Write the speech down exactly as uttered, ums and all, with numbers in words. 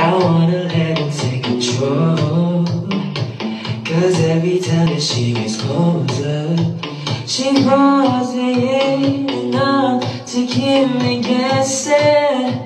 I wanna let her take control, cause every time that she gets closer, she pulls me in enough to keep me guessing.